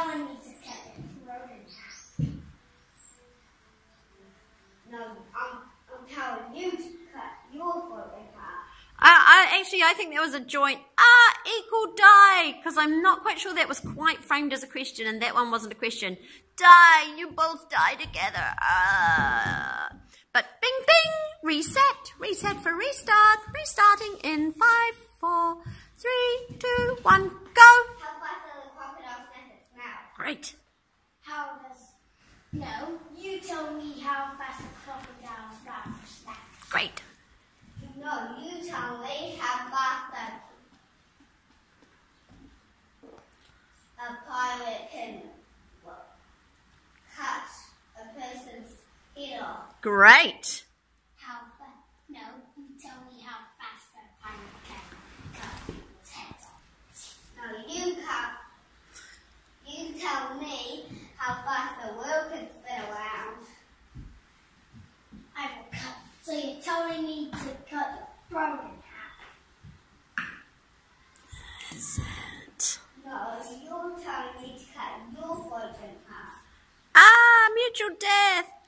telling me to cut the throat in half. No, I'm telling you to cut your throat in half. I think there was a joint. Equal die, because I'm not quite sure that was quite framed as a question, and that one wasn't a question. Die, you both die together. But bing, bing, reset for restart. Restarting in 5, 4, 3, 2, 1, go. How fast does the crocodile snap its mouth? Great. No, you tell me how fast the crocodile's mouth snaps. Great. No, you tell me how fast a pirate can cut a person's head off. Great. How fast? No, you tell me how fast a pirate can cut people's heads off. No, you can't. You tell me how fast the world can spin around. I will cut. So you're telling me to cut your throat in half? Is it? No, you're telling me to cut your throat in half. Mutual death.